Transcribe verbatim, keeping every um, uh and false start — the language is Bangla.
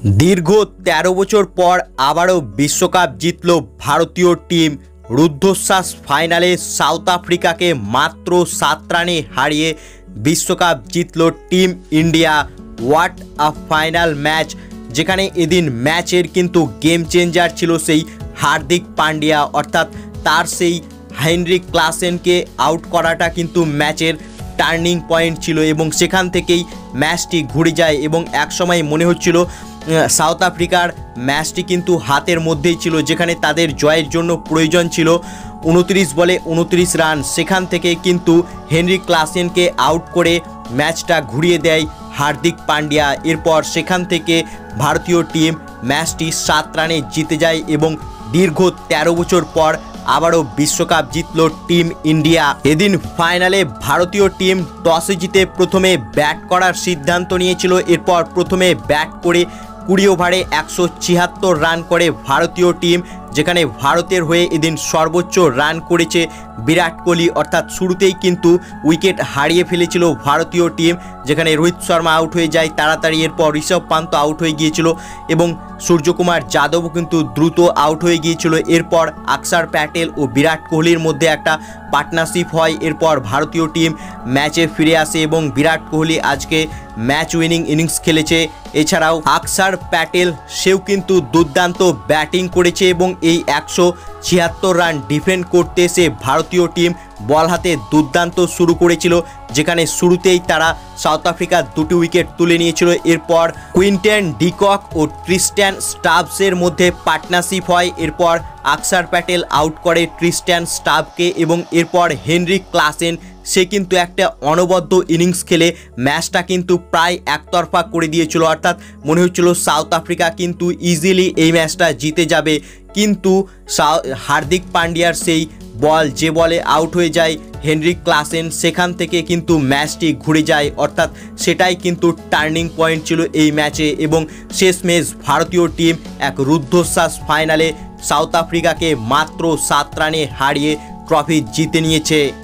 দীর্ঘ তেরো বছর পর আবারও বিশ্বকাপ জিতল ভারতীয় টিম। রুদ্ধশ্বাস ফাইনালে সাউথ আফ্রিকাকে মাত্র সাত রানে হারিয়ে বিশ্বকাপ জিতল team India. What a final match, যেখানে এদিন ম্যাচের কিন্তু গেম চেঞ্জার ছিল সেই হার্দিক পান্ডিয়া, অর্থাৎ তার সেই হেনরিক ক্লাসেনকে আউট করাটা কিন্তু ম্যাচের টার্নিং পয়েন্ট ছিল এবং সেখান থেকেই ম্যাচটি ঘুরে যায় এবং একসময় মনে হচ্ছিল সাউথ আফ্রিকার ম্যাচটি কিন্তু হাতের মধ্যেই ছিল, যেখানে তাদের জয়ের জন্য প্রয়োজন ছিল উনত্রিশ বলে উনত্রিশ রান। সেখান থেকে কিন্তু হেনরিক ক্লাসেনকে আউট করে ম্যাচটা ঘুরিয়ে দেয় হার্দিক পান্ডিয়া। এরপর সেখান থেকে ভারতীয় টিম ম্যাচটি সাত রানে জিতে যায় এবং দীর্ঘ তেরো বছর পর আবারও বিশ্বকাপ জিতল টিম ইন্ডিয়া। এদিন ফাইনালে ভারতীয় টিম টসে জিতে প্রথমে ব্যাট করার সিদ্ধান্ত নিয়েছিল। এরপর প্রথমে ব্যাট করে কুড়ি ওভারে একশো ছিয়াত্তর রান করে ভারতীয় টিম, যেখানে ভারতের হয়ে এদিন সর্বোচ্চ রান করেছে বিরাট কোহলি। অর্থাৎ শুরুতেই কিন্তু উইকেট হারিয়ে ফেলেছিল ভারতীয় টিম, যেখানে রোহিত শর্মা আউট হয়ে যায় তাড়াতাড়ি। এরপর ঋষভ পান্ত আউট হয়ে গিয়েছিল এবং সূর্যকুমার যাদবও কিন্তু দ্রুত আউট হয়ে গিয়েছিল। এরপর অক্ষর প্যাটেল ও বিরাট কোহলির মধ্যে একটা পার্টনারশিপ হয়। এরপর ভারতীয় টিম ম্যাচে ফিরে আসে এবং বিরাট কোহলি আজকে ম্যাচ উইনিং ইনিংস খেলেছে। এছাড়াও অক্ষর প্যাটেল সেও কিন্তু দুর্দান্ত ব্যাটিং করেছে এবং এই একশো ছিয়াত্তর রান ডিফেন্ড করতে এসে ভারতীয় টিম বল হাতে দুর্দান্ত শুরু করেছিল, যেখানে শুরুতেই তারা সাউথ আফ্রিকার দুটি উইকেট তুলে নিয়েছিল। এরপর কুইন্টন ডিকক ও ট্রিস্ট্যান স্টাবসের মধ্যে পার্টনারশিপ হয়। এরপর অক্ষর প্যাটেল আউট করে ট্রিস্ট্যান স্টাবকে এবং এরপর হেনরিক ক্লাসেন সে কিন্তু একটা অনবদ্য ইনিংস খেলে ম্যাচটা কিন্তু প্রায় একতরফা করে দিয়েছিল। অর্থাৎ মনে হচ্ছিল সাউথ আফ্রিকা কিন্তু ইজিলি এই ম্যাচটা জিতে যাবে, কিন্তু হার্দিক পান্ডিয়ার সেই বল যে বলে আউট হয়ে যায় হেনরিক ক্লাসেন, সেখান থেকে কিন্তু ম্যাচটি ঘুরে যায়। অর্থাৎ সেটাই কিন্তু টার্নিং পয়েন্ট ছিল এই ম্যাচে এবং শেষমেশ ভারতীয় টিম এক রুদ্ধশ্বাস ফাইনালে সাউথ আফ্রিকাকে মাত্র সাত রানে হারিয়ে ট্রফি জিতে নিয়েছে।